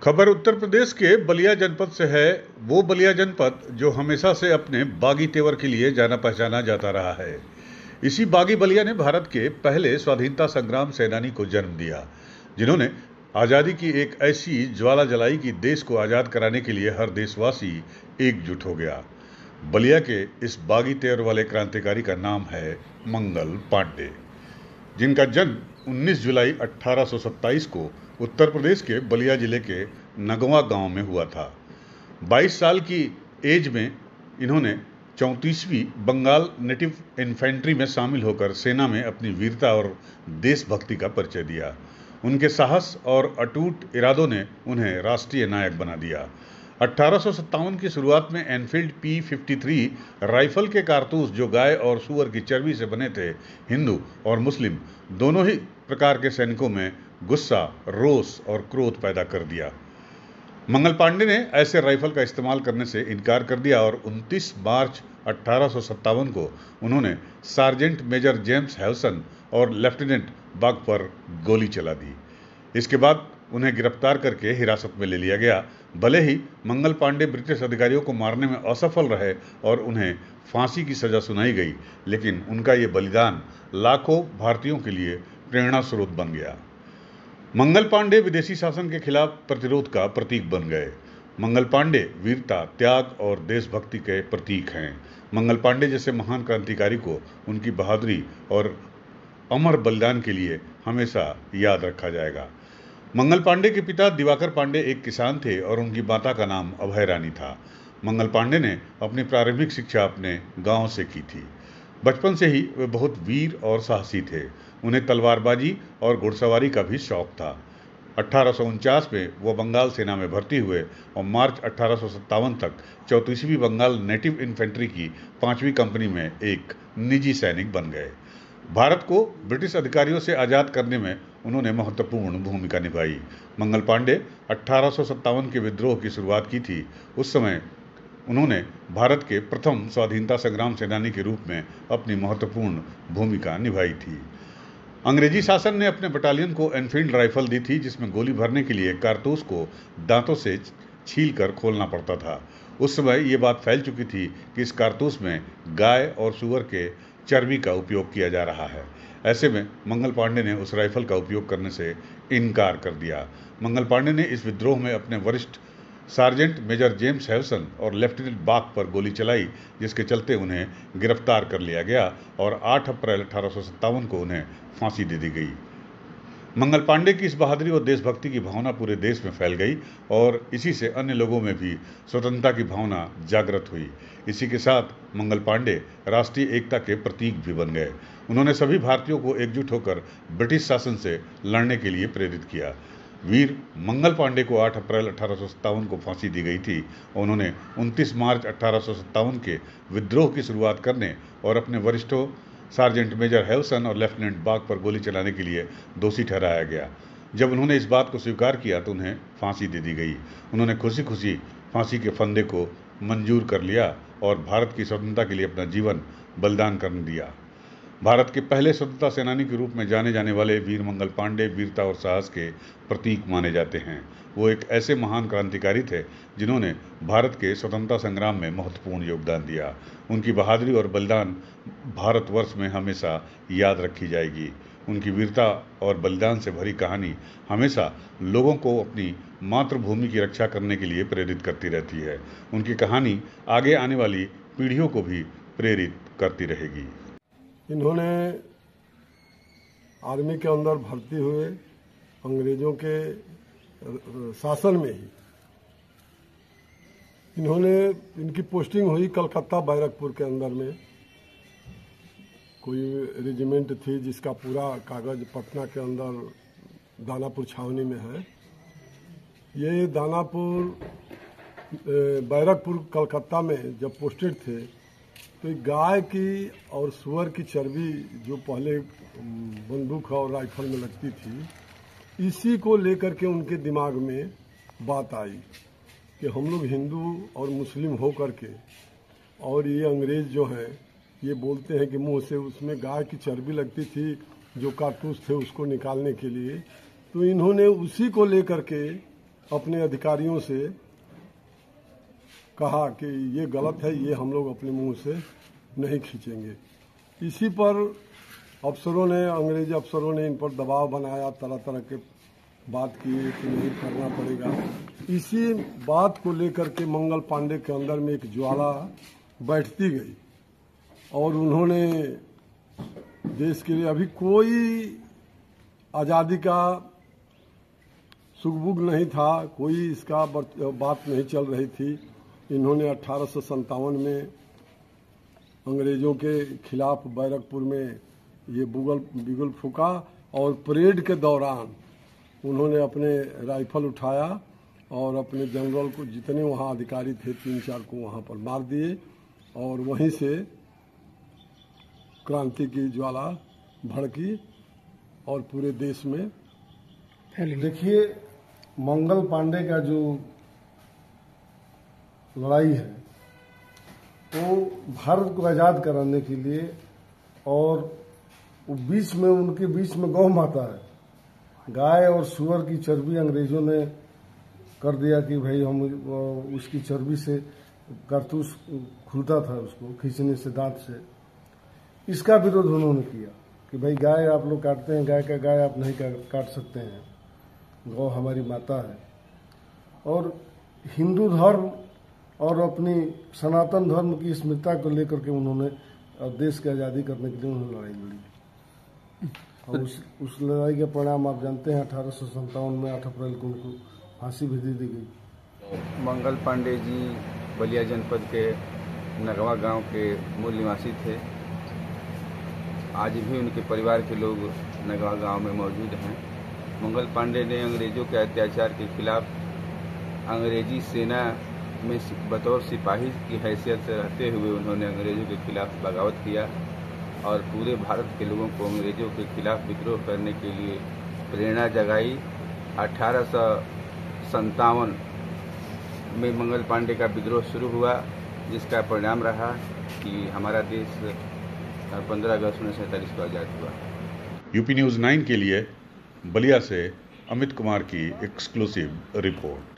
खबर उत्तर प्रदेश के बलिया जनपद से है। वो बलिया जनपद जो हमेशा से अपने बागी तेवर के लिए जाना पहचाना जाता रहा है। इसी बागी बलिया ने भारत के पहले स्वाधीनता संग्राम सेनानी को जन्म दिया, जिन्होंने आजादी की एक ऐसी ज्वाला जलाई कि देश को आजाद कराने के लिए हर देशवासी एकजुट हो गया। बलिया के इस बागी तेवर वाले क्रांतिकारी का नाम है मंगल पांडे, जिनका जन्म 19 जुलाई 1827 को उत्तर प्रदेश के बलिया जिले के नगवा गांव में हुआ था। 22 साल की एज में इन्होंने 34वीं बंगाल नेटिव इन्फेंट्री में शामिल होकर सेना में अपनी वीरता और देशभक्ति का परिचय दिया। उनके साहस और अटूट इरादों ने उन्हें राष्ट्रीय नायक बना दिया। 1857 की शुरुआत में एनफील्ड P53 राइफल के कारतूस, जो गाय और सूअर की चर्बी से बने थे, हिंदू और मुस्लिम दोनों ही प्रकार के सैनिकों में गुस्सा, रोष और क्रोध पैदा कर दिया। मंगल पांडे ने ऐसे राइफल का इस्तेमाल करने से इनकार कर दिया और 29 मार्च 1857 को उन्होंने सार्जेंट मेजर जेम्स हैवसन और लेफ्टिनेंट बाग पर गोली चला दी। इसके बाद उन्हें गिरफ्तार करके हिरासत में ले लिया गया। भले ही मंगल पांडे ब्रिटिश अधिकारियों को मारने में असफल रहे और उन्हें फांसी की सजा सुनाई गई, लेकिन उनका ये बलिदान लाखों भारतीयों के लिए प्रेरणा स्रोत बन गया। मंगल पांडे विदेशी शासन के खिलाफ प्रतिरोध का प्रतीक बन गए। मंगल पांडे वीरता, त्याग और देशभक्ति के प्रतीक हैं। मंगल पांडे जैसे महान क्रांतिकारी को उनकी बहादुरी और अमर बलिदान के लिए हमेशा याद रखा जाएगा। मंगल पांडे के पिता दिवाकर पांडे एक किसान थे और उनकी माता का नाम अभय रानी था। मंगल पांडे ने अपनी प्रारंभिक शिक्षा अपने गांव से की थी। बचपन से ही वे बहुत वीर और साहसी थे। उन्हें तलवारबाजी और घुड़सवारी का भी शौक था। 1849 में वो बंगाल सेना में भर्ती हुए और मार्च 1857 तक 34वीं बंगाल नेटिव इन्फेंट्री की 5वीं कंपनी में एक निजी सैनिक बन गए। भारत को ब्रिटिश अधिकारियों से आज़ाद करने में उन्होंने महत्वपूर्ण भूमिका निभाई। मंगल पांडे 1857 के विद्रोह की शुरुआत की थी। उस समय उन्होंने भारत के प्रथम स्वाधीनता संग्राम सेनानी के रूप में अपनी महत्वपूर्ण भूमिका निभाई थी। अंग्रेजी शासन ने अपने बटालियन को एनफील्ड राइफल दी थी, जिसमें गोली भरने के लिए कारतूस को दांतों से छील कर खोलना पड़ता था। उस समय ये बात फैल चुकी थी कि इस कारतूस में गाय और सूअर के चर्बी का उपयोग किया जा रहा है। ऐसे में मंगल पांडे ने उस राइफल का उपयोग करने से इनकार कर दिया। मंगल पांडे ने इस विद्रोह में अपने वरिष्ठ सार्जेंट मेजर जेम्स हैवसन और लेफ्टिनेंट बाग पर गोली चलाई, जिसके चलते उन्हें गिरफ्तार कर लिया गया और 8 अप्रैल 1857 को उन्हें फांसी दे दी गई। मंगल पांडे की इस बहादुरी और देशभक्ति की भावना पूरे देश में फैल गई और इसी से अन्य लोगों में भी स्वतंत्रता की भावना जागृत हुई। इसी के साथ मंगल पांडे राष्ट्रीय एकता के प्रतीक भी बन गए। उन्होंने सभी भारतीयों को एकजुट होकर ब्रिटिश शासन से लड़ने के लिए प्रेरित किया। वीर मंगल पांडे को 8 अप्रैल 1857 को फांसी दी गई थी और उन्होंने 29 मार्च 1857 के विद्रोह की शुरुआत करने और अपने वरिष्ठों सार्जेंट मेजर हैवसन और लेफ्टिनेंट बाग पर गोली चलाने के लिए दोषी ठहराया गया। जब उन्होंने इस बात को स्वीकार किया तो उन्हें फांसी दे दी गई। उन्होंने खुशी खुशी फांसी के फंदे को मंजूर कर लिया और भारत की स्वतंत्रता के लिए अपना जीवन बलिदान कर दिया। भारत के पहले स्वतंत्रता सेनानी के रूप में जाने जाने वाले वीर मंगल पांडे वीरता और साहस के प्रतीक माने जाते हैं। वो एक ऐसे महान क्रांतिकारी थे जिन्होंने भारत के स्वतंत्रता संग्राम में महत्वपूर्ण योगदान दिया। उनकी बहादुरी और बलिदान भारतवर्ष में हमेशा याद रखी जाएगी। उनकी वीरता और बलिदान से भरी कहानी हमेशा लोगों को अपनी मातृभूमि की रक्षा करने के लिए प्रेरित करती रहती है। उनकी कहानी आगे आने वाली पीढ़ियों को भी प्रेरित करती रहेगी। इन्होंने आर्मी के अंदर भर्ती हुए अंग्रेजों के शासन में ही। इनकी पोस्टिंग हुई कलकत्ता बैरकपुर के अंदर में। कोई रेजिमेंट थी जिसका पूरा कागज पटना के अंदर दानापुर छावनी में है। ये दानापुर बैरकपुर कलकत्ता में जब पोस्टेड थे तो गाय की और सूअर की चर्बी जो पहले बंदूक और राइफल में लगती थी, इसी को लेकर के उनके दिमाग में बात आई कि हम लोग हिंदू और मुस्लिम हो करके, और ये अंग्रेज जो हैं ये बोलते हैं कि मुंह से उसमें गाय की चर्बी लगती थी जो कारतूस थे उसको निकालने के लिए। तो इन्होंने उसी को लेकर के अपने अधिकारियों से कहा कि ये गलत है, ये हम लोग अपने मुंह से नहीं खींचेंगे। इसी पर अफसरों ने, अंग्रेजी अफसरों ने इन पर दबाव बनाया, तरह तरह के बात किए कि नहीं करना पड़ेगा। इसी बात को लेकर के मंगल पांडे के अंदर में एक ज्वाला बैठती गई और उन्होंने देश के लिए, अभी कोई आज़ादी का सुगबुग नहीं था, कोई इसका बात नहीं चल रही थी। इन्होंने 1857 में अंग्रेजों के खिलाफ बैरकपुर में ये बिगुल फूका और परेड के दौरान उन्होंने अपने राइफल उठाया और अपने जनरल को, जितने वहाँ अधिकारी थे 3-4 को वहाँ पर मार दिए और वहीं से क्रांति की ज्वाला भड़की और पूरे देश में फैली। देखिए, मंगल पांडे का जो लड़ाई है वो भारत को आज़ाद कराने के लिए, और बीच में उनके बीच में गौ माता है, गाय और सुअर की चर्बी अंग्रेजों ने कर दिया कि भाई हम उसकी चर्बी से कारतूस खुलता था, उसको खींचने से, दांत से। इसका विरोध उन्होंने किया कि भाई गाय आप लोग काटते हैं, गाय आप नहीं काट सकते हैं, गौ हमारी माता है। और हिंदू धर्म और अपनी सनातन धर्म की स्मृति को लेकर के उन्होंने देश की आज़ादी करने के लिए उन्होंने लड़ाई लड़ी। और उस लड़ाई के परिणाम आप जानते हैं, 1857 में 8 अप्रैल को उनको फांसी भी दे दी गई। मंगल पांडे जी बलिया जनपद के नगवा गांव के मूल निवासी थे। आज भी उनके परिवार के लोग नगवा गांव में मौजूद हैं। मंगल पांडे ने अंग्रेजों के अत्याचार के खिलाफ अंग्रेजी सेना में बतौर सिपाही की हैसियत से रहते हुए उन्होंने अंग्रेजों के खिलाफ बगावत किया और पूरे भारत के लोगों को अंग्रेजों के खिलाफ विद्रोह करने के लिए प्रेरणा जगाई। 1857 में मंगल पांडे का विद्रोह शुरू हुआ, जिसका परिणाम रहा कि हमारा देश 15 अगस्त 1947 को आज़ाद हुआ। यूपी न्यूज़ 9 के लिए बलिया से अमित कुमार की एक्सक्लूसिव रिपोर्ट।